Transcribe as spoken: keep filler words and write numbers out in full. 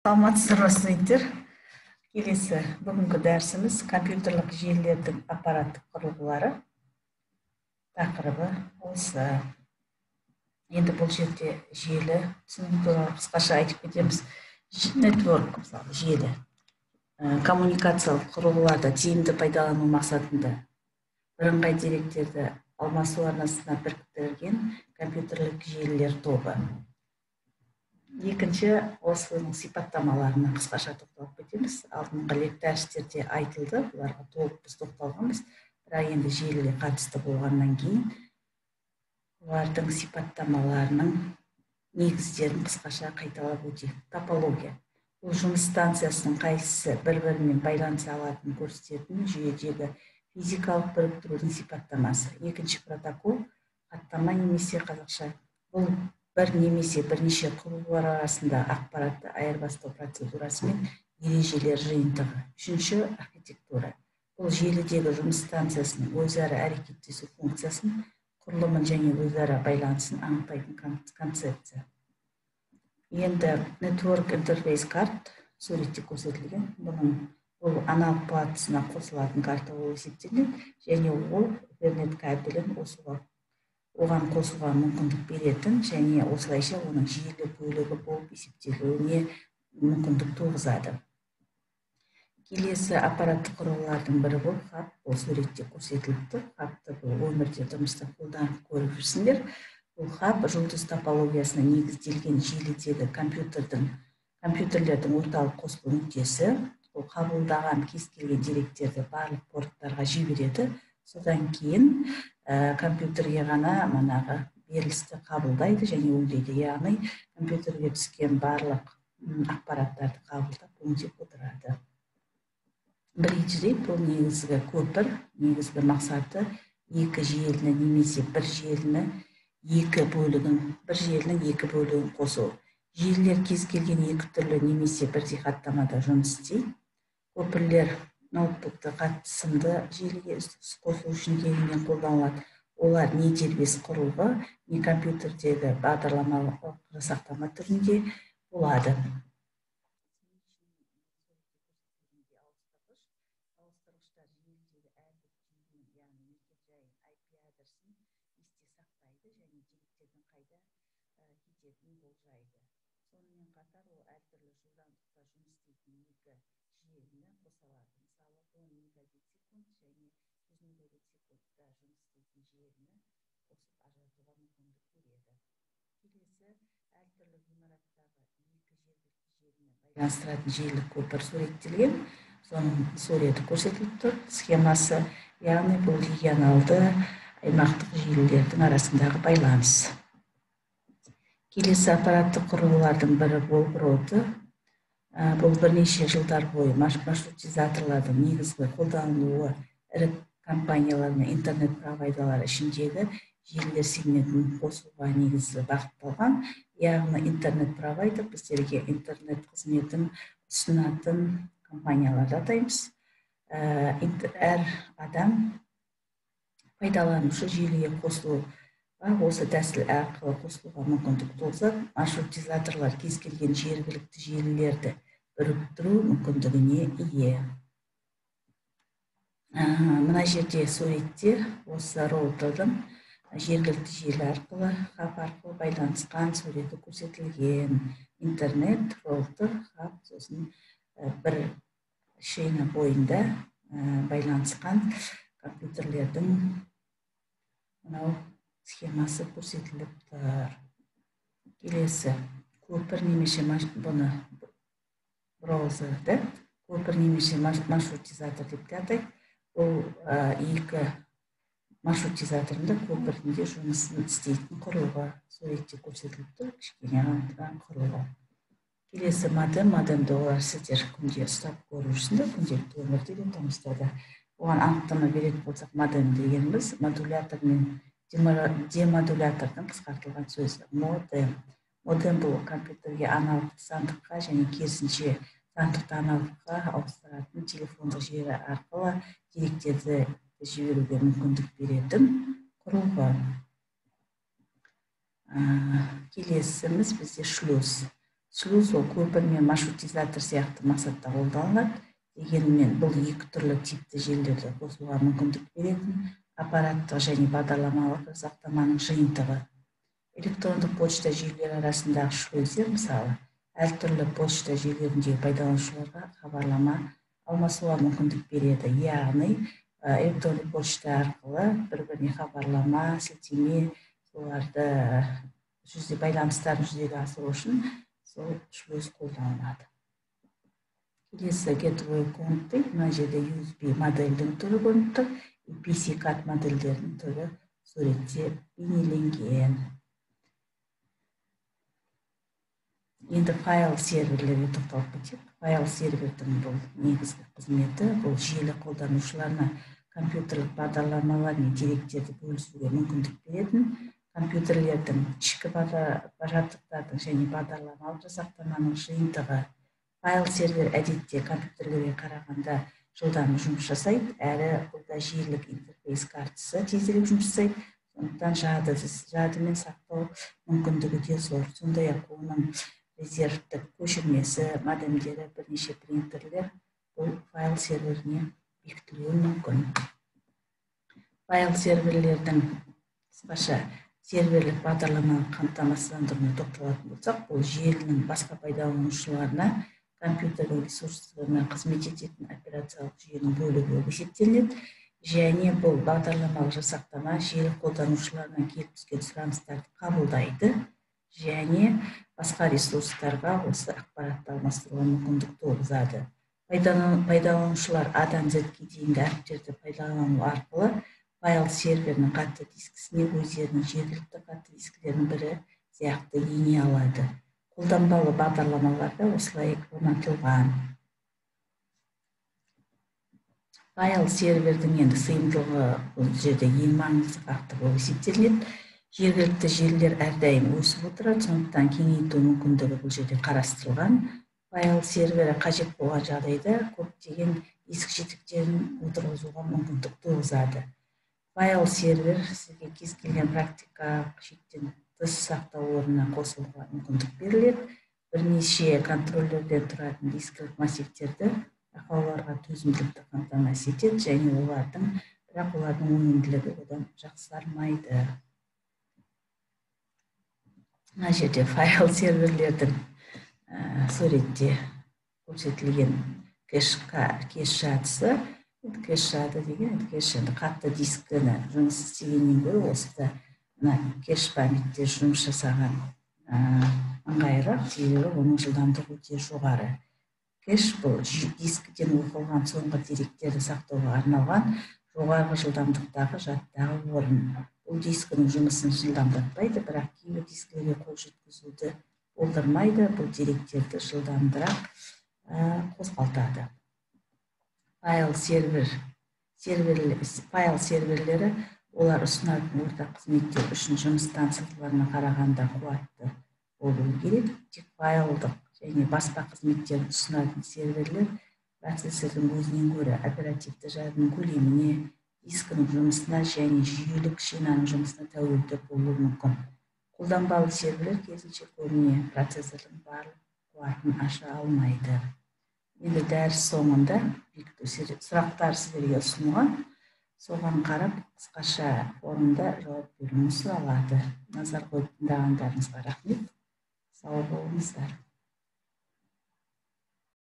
Саламатсыздарбы студенттер. Келесі бүгінгі дәрісіміз компьютерлік желілердің аппараттық құрылғылары тақырыбы осы. Енді бұл жерде желі түсінігі туралы қысқаша айтып кетеміз. Network, мысалы, желі коммуникациялық құрылғыларда тиімді пайдалану мақсатында бірыңғай деректерді алмасу арнасына біріктірілген компьютерлік желілер тобы. Екінші, осының сипаттамаларына қысқаша тоқталып кетеміз. Алдыңғы дәрістерде айтылды, бұларға толық біз тоқталғанбыз, бірақ енді желіге қатысты болғаннан кейін олардың сипаттамаларының негіздерін қысқаша қайталап өтейік. Топология. Бұл жұмыс станциясының қайсысы бір-бірімен байланыса алатынын көрсететін жүйедегі физикалық біріктірудің сипаттамасы. Екінші, протокол, хаттама немесе қазақша. Бұл бір немесе бірнеше құрылғылар арасында ақпаратты айырбастау процедурасы мен ережелер жиынтығы. Үшінші, архитектура. Бұл желідегі жұмыс станциясының өзара әрекеттесу функциясын, құрылымын және өзара байланысын анықтайтын концепция. Енді Network Interface карт суретте көрсетілген. Бұл аналық платысына қосылатын карта болып есептелінеді, және ол интернет кабелін оған қосуға мүмкіндік беретін, және осылайша оның желі бөлігі болып есептелуіне мүмкіндік туғызады. Келесі аппараттық құрылғылардың бірі бұл хаб, бұл суретте көрсетіліпті. Хабты бұл өмірде тұрмыста қолданып көріп жүрсіңдер. Бұл хаб жұлдыз топологиясына негізделген желідегі компьютердің компьютерлердің орталық қосылу нүктесі. Бұл қабылдаған кез келген деректерді барлық порттарға жібереді. Содан кейін компьютерге ғана манағы берілісті қабылдайды және өңдейді. Яғни компьютерге түскен барлық ақпараттарды қабылдап өңдеп отырады. Біріншіден, бұл негізгі көпір, негізгі мақсаты екі желіні немесе бір желіні екі бөлігін, бір желінің екі бөлігін қосу. Желілер кез келген екі түрлі немесе бірдей хаттамада жұмыс істейді. Көпірлер ноутбукты қатысымды желіге қосу үшін кеңінен қолданылады. Олар не дербес құрылғы, не компьютердегі бағдарламалық жасақтама түрінде болады. Ауыстырғыштар желідегі әрбір түйіннің, яғни мекен-жайын, ай пи адресін есте сақтайды және деректердің қайда кететінін болжайды. Сонымен қатар ол әртүрлі жылдамдықта жұмыс істейтін екі желіні қоса алады. Мысалы, он мегабит секунд және жүз мегабит секундта жұмыс істейтін желіні қосып ажыратуға мүмкіндік береді. Келесі, әртүрлі ғимараттағы екі жергілікті желіні байланыстыратын желілік көпір суреттелген. Соның суреті көрсетіліп тұр. Схемасы, яғни бұл регионалды аймақтық желілердің арасындағы байланыс. Келесі аппараттық құрылғылардың бірі болып роуты. Бұл бірнеше жылдар бойы маршрутизаторлардың негізгі қолданылуы ірі компаниялар мен интернет провайдерлер ішіндегі желілер сегментін қосуға негізі бағытталған. Яғни интернет провайдер біздерге интернет қызметін ұсынатын компанияларды атаймыз. Әр адам пайдаланушы желіге қосылуға осы тәсіл арқылы қосылуға мүмкіндік туғызады. Маршрутизаторлар кез келген жергілікті желілерді біріктіру мүмкіндігіне ие. Мына жерде суретте осы роутердің жергілікті желі арқылы, хаб арқылы байланысқан суреті көрсетілген. Интернет, роутер, хаб, сосын бір шейна бойында байланысқан компьютерлердің мынау схемасы көрсетіліп тұр. Келесі, көпір немесе бұны браузерді, көпір немесе маршрутизатор деп те атайды. Бұл екі маршрутизаторында көпірінде жұмысын істейтін құрылғы суретте көрсетіліп тұр, кішкене ғана құрылғы. Келесі модем, модемді олар сіздер күнде ұстап көріп жүрсіңдер, күнделікті өмірде де тұрмыста. Оған анықтама беретін болсақ, модем дегеніміз модулятор мен демодулятордың қысқартылған сөзі. Модем. Модем бұл компьютерге аналогты сандыққа және керісінше сандықты аналогқа ауыстыратын телефондық желі арқылы деректерді жіберуге мүмкіндік беретін құрылғы. Келесіміз бізде шлюз. шлюз ол көпірмен маршрутизатор сияқты мақсатта қолданылады. Дегенмен бұл екі түрлі типті желілерді қосуға мүмкіндік беретін аппараттық және бағдарламалық жасақтаманың жиынтығы. Электрондық почта жүйелері арасындағы шлюздер мысалы әртүрлі почта жүйелеріндегі пайдаланушыларға хабарлама алмасуға мүмкіндік береді. Яғни электрондық почта арқылы бір-біріне хабарлама, сілтеме, соларды жүзде байланыстарын жүзеге асыру үшін сол шлюз қолданылады. Келесі gateway коннекті, мына жерде ю эс би модельдің түрі көрініп тұр, пи си карт модельдердің түрі суретте бейнеленген. Енді файл серверлерге тоқталып кетейік. Файл сервердің бұл негізгі қызметі, бұл желі қолданушыларына компьютерлік бағдарламалар мен деректерді бөлісуге мүмкіндік беретін, компьютерлердің ішкі жабдықтардың және бағдарламалық жасақтаманың жиынтығы. Файл сервер әдетте компьютерлерге қарағанда жылдам жұмыс жасайды, әрі бұлда желілік интерфейс картасы тезірек жұмыс жасайды, сондықтан жадымен сақтау мүмкіндігі де зор. Сондай-ақ оның резервтік көшірмесі, модемдері, бірнеше принтерлер бұл файл серверіне бекітілуі мүмкін. Файл серверлердің қысқаша серверлік бағдарламаны қамтамасыздандыруына тоқталатын болсақ, бұл желінің басқа пайдаланушыларына компьютерлік ресурстарына қызмет ететін операциялық жүйенің бөлігі болып есептелінеді, және бұл бағдарламалық жасақтама желі қолданушыларынан келіп түскен сұраныстарды қабылдайды және басқа ресурстарға осы ақпаратты алмастыруға мүмкіндік туғызады. Пайдаланушылар А-дан Z-ге дейінгі әріптерді пайдалану арқылы файл серверінің қатты дискісіне өздерінің жергілікті қатты дискілерінің бірі сияқты ене алады. Қолданбалы бағдарламаларда осылай орнатылған. Файл сервердің енді сыйымдылығы бұл жерде ең маңызды фактор болып есептелінеді. Жергілікті желілер әрдайым өсіп отырады, сондықтан кеңейту мүмкіндігі бұл жерде қарастырылған. Файл сервері қажет болған жағдайда көптеген диск жетектерін отырғызуға мүмкіндік туғызады. Файл сервер сізге кез келген практикалық шектен тыс сақтау орнына қосылуға мүмкіндік беріледі. Бірнеше контроллерден тұратын дискілік массивтерді ақауларға төзімділікті қамтамасыз етеді және олардың бірақ олардың өнімділігі одан жақсармайды. Мына жерде файл серверлердің суретте көрсетілген кэш жадысы. Кэш жады деген кэш қатты дискіні жұмыс істегеннен гөрі осыда кэш памятте жұмыс жасаған ыңғайырақ, себебі оның жылдамдығы өте жоғары. Кэш бұл дискіден оқылған соңғы деректерді сақтауға арналған жоғарғы жылдамдықтағы жадтағы орын. Бұл дискінің жұмысын жылдамдатпайды, бірақ кейбір дискілерге қол жеткізуді болдырмайды, бұл деректерді жылдамдырақ қозғалтады. Файл сервер файл серверлері олар ұсынатын ортақ қызметтер үшін жұмыс станцияларына қарағанда қуатты болуы керек. Тек файлдық және баспа қызметтерін ұсынатын серверлер процессордың өзінен гөрі оперативті жадының көлеміне, дискінің жұмысына және жүйелік шинаның жұмысына тәуелді болуы мүмкін. Қолданбалы серверлер керісінше көбіне процессордың барлық қуатын аша алмайды. Енді дәріс соңында сұрақтар сіздерге ұсынылған, соған қарап қысқаша форумда жауап беруіңізді сұралады. Назар қойып тыңдағандарыңызға рахмет. Сау болыңыздар.